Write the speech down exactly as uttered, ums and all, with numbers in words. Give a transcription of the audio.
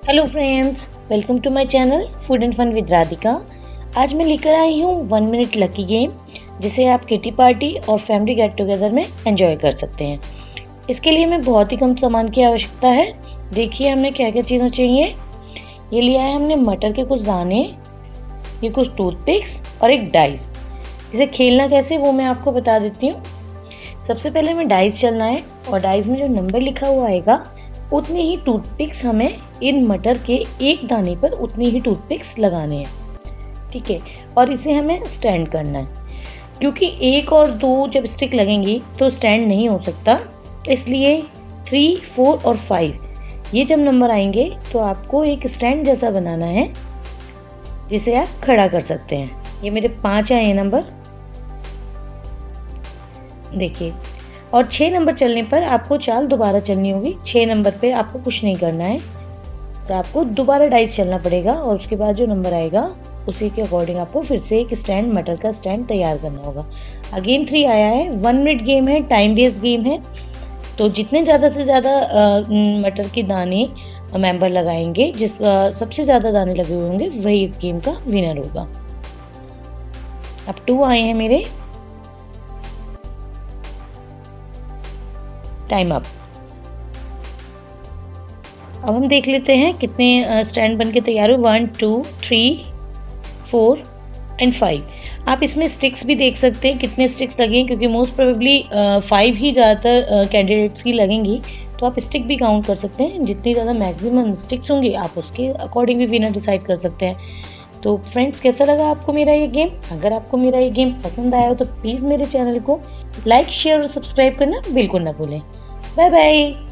Hello friends, welcome to my channel food and fun with Radhika. आज मैं लेकर आई हूँ वन मिनट लकी गेम, जिसे आप किटी पार्टी और फैमिली गेट टुगेदर में एंजॉय कर सकते हैं। इसके लिए हमें बहुत ही कम सामान की आवश्यकता है। देखिए हमें क्या क्या चीज़ें चाहिए। ये लिया है हमने मटर के कुछ दाने, ये कुछ टूथपिक्स और एक डाइस। इसे खेलना कैसे वो मैं आपको बता देती हूँ। सबसे पहले हमें डाइस चलना है और डाइस में जो नंबर लिखा हुआ आएगा उतने ही टूथपिक्स हमें इन मटर के एक दाने पर उतने ही टूथपिक्स लगाने हैं, ठीक है। और इसे हमें स्टैंड करना है, क्योंकि एक और दो जब स्टिक लगेंगी तो स्टैंड नहीं हो सकता। इसलिए थ्री फोर और फाइव ये जब नंबर आएंगे तो आपको एक स्टैंड जैसा बनाना है, जिसे आप खड़ा कर सकते हैं। ये मेरे पाँच आए हैं नंबर, देखिए। और छः नंबर चलने पर आपको चाल दोबारा चलनी होगी। छः नंबर पे आपको कुछ नहीं करना है और आपको दोबारा डाइस चलना पड़ेगा, और उसके बाद जो नंबर आएगा उसी के अकॉर्डिंग आपको फिर से एक स्टैंड, मटर का स्टैंड तैयार करना होगा। अगेन थ्री आया है। वन मिनट गेम है, टाइम बेस्ड गेम है, तो जितने ज़्यादा से ज़्यादा मटर के दाने मेंबर लगाएंगे, जिसका सबसे ज़्यादा दाने लगे हुए होंगे, वही इस गेम का विनर होगा। अब टू आए हैं मेरे। Time up. अब हम देख लेते हैं कितने स्टैंड बन के तैयार हुए। One two three four and five. आप इसमें स्टिक्स भी देख सकते हैं कितने स्टिक्स लगे, क्योंकि मोस्ट प्रोबेबली फाइव ही ज़्यादातर कैंडिडेट्स की लगेंगी, तो आप स्टिक भी काउंट कर सकते हैं। जितनी ज़्यादा मैक्सिमम स्टिक्स होंगी आप उसके अकॉर्डिंग भी विनर डिसाइड कर सकते हैं। तो फ्रेंड्स, कैसा लगा आपको मेरा ये गेम? अगर आपको मेरा ये गेम पसंद आया हो तो प्लीज़ मेरे चैनल को लाइक, शेयर और सब्सक्राइब करना बिल्कुल ना भूलें। Bye bye.